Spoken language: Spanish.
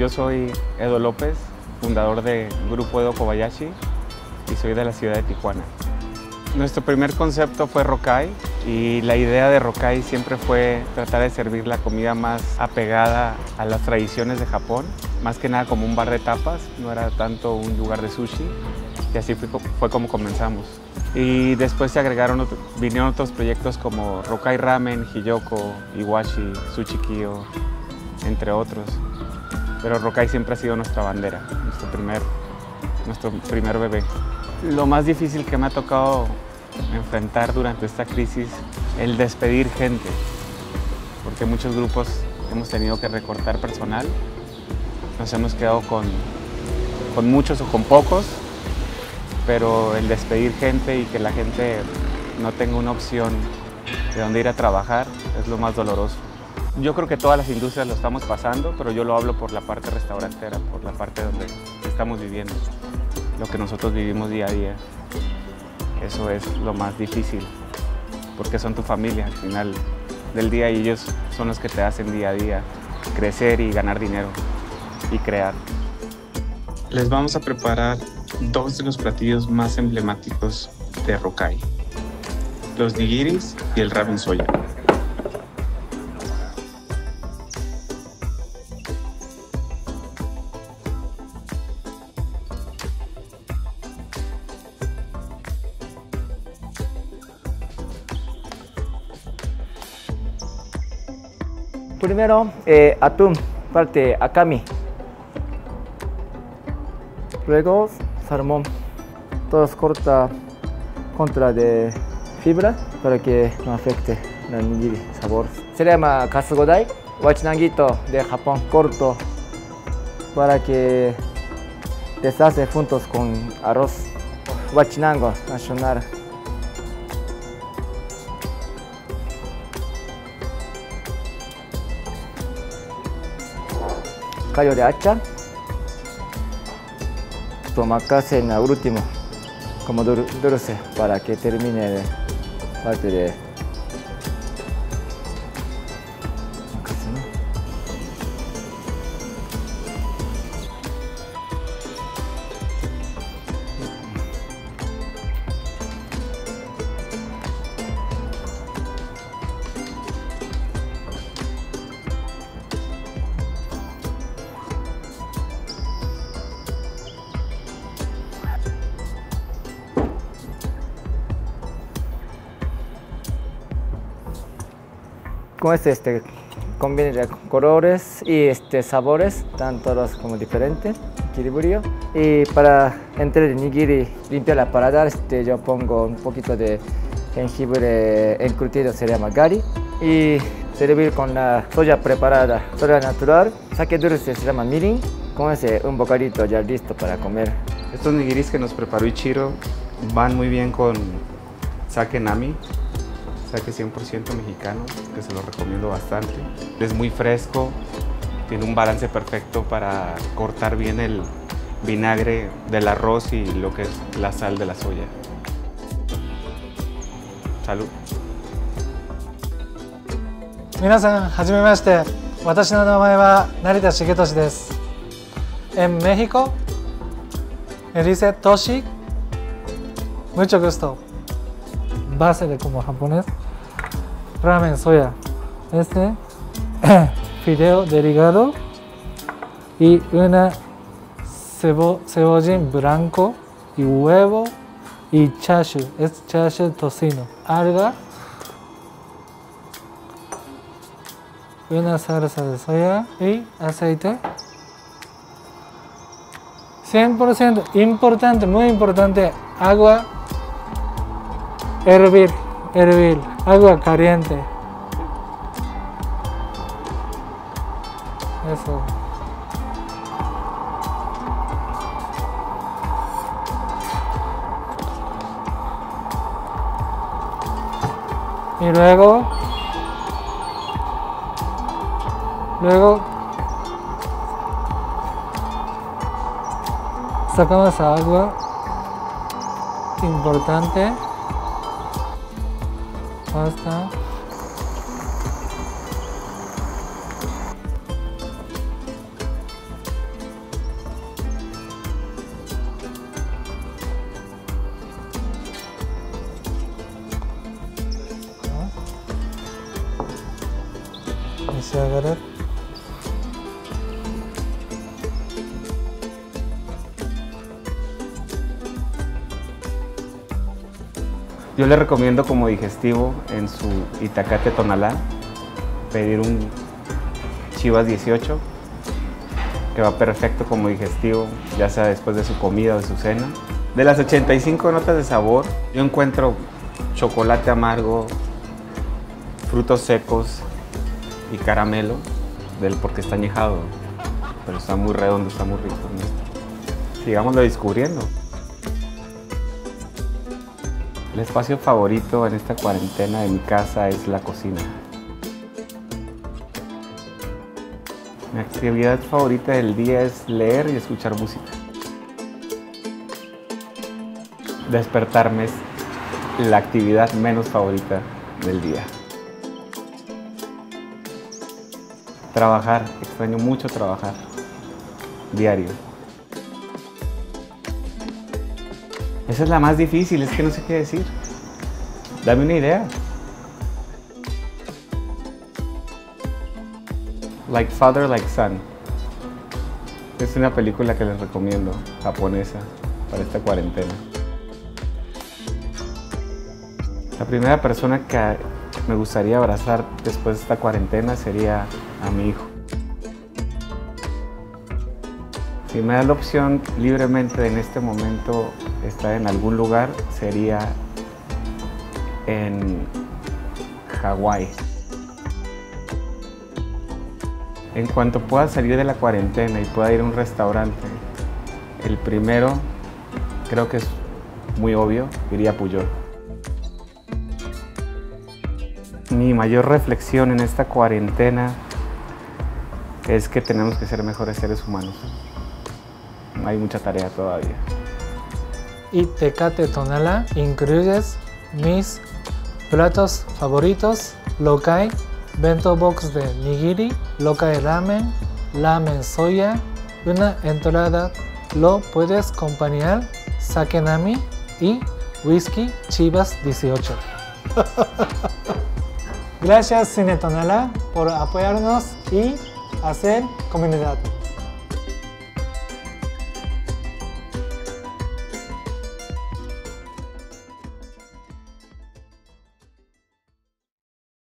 Yo soy Edo López, fundador de Grupo Edo Kobayashi y soy de la ciudad de Tijuana. Nuestro primer concepto fue Rokai y la idea de Rokai siempre fue tratar de servir la comida más apegada a las tradiciones de Japón, más que nada como un bar de tapas, no era tanto un lugar de sushi, y así fue como comenzamos. Y después vinieron otros proyectos como Rokai Ramen, Hiyoko, Iwashi, Sushi-Kyo, entre otros. Pero Rokai siempre ha sido nuestra bandera, nuestro primer bebé. Lo más difícil que me ha tocado enfrentar durante esta crisis, el despedir gente, porque muchos grupos hemos tenido que recortar personal, nos hemos quedado con muchos o con pocos, pero el despedir gente y que la gente no tenga una opción de dónde ir a trabajar es lo más doloroso. Yo creo que todas las industrias lo estamos pasando, pero yo lo hablo por la parte restaurantera, por la parte donde estamos viviendo, lo que nosotros vivimos día a día. Eso es lo más difícil, porque son tu familia al final del día y ellos son los que te hacen día a día crecer y ganar dinero y crear. Les vamos a preparar dos de los platillos más emblemáticos de Rokai, los nigiris y el ramen soya. Primero, atún, parte akami. Luego, salmón. Todos corta contra de fibra para que no afecte el nigiri sabor. Se llama kasugodai, huachinanguito de Japón, corto para que deshace juntos con arroz. Huachinango nacional. Callo de hacha, tomacase en el último, como dulce, para que termine parte de con combina de colores y sabores, tanto los como diferentes, equilibrio. Y para entre el nigiri, limpiar la paladar, yo pongo un poquito de jengibre encurtido, se llama gari. Y servir con la soya preparada, soya natural, sake dulce, se llama mirin. Con un bocadito ya listo para comer. Estos nigiris que nos preparó Ichiro van muy bien con sake nami, sake 100% mexicano, que se lo recomiendo bastante. Es muy fresco, tiene un balance perfecto para cortar bien el vinagre del arroz y lo que es la sal de la soya. Salud. 皆さん、はじめまして。私の名前は成田重俊です。En México, me dice Toshi, mucho gusto. Base de como japonés, ramen soya, fideo delgado y una cebollín blanco y huevo y chashu, es chashu tocino, alga, una salsa de soya y aceite. 100% importante, muy importante, agua, hervir, agua caliente. Eso. Y luego sacamos agua, importante, pasta, し上がれ。 Yo le recomiendo como digestivo en su Itacate Tonalá pedir un Chivas 18, que va perfecto como digestivo, ya sea después de su comida o de su cena. De las 85 notas de sabor, yo encuentro chocolate amargo, frutos secos y caramelo, porque está añejado, pero está muy redondo, está muy rico. Sigámoslo descubriendo. El espacio favorito en esta cuarentena de mi casa es la cocina. Mi actividad favorita del día es leer y escuchar música. Despertarme es la actividad menos favorita del día. Trabajar, extraño mucho trabajar, diario. Esa es la más difícil, es que no sé qué decir. Dame una idea. Like Father, Like Son. Es una película que les recomiendo, japonesa, para esta cuarentena. La primera persona que me gustaría abrazar después de esta cuarentena sería a mi hijo. Si me da la opción libremente en este momento estar en algún lugar, sería en Hawái. En cuanto pueda salir de la cuarentena y pueda ir a un restaurante, el primero, creo que es muy obvio, iría a Pujol. Mi mayor reflexión en esta cuarentena es que tenemos que ser mejores seres humanos. Hay mucha tarea todavía. Y Tecate Tonalá incluyes mis platos favoritos: Rokai, bento box de nigiri, Rokai ramen, ramen soya, una entrada lo puedes acompañar sake nami y whisky Chivas 18. Gracias Cine Tonalá por apoyarnos y hacer comunidad.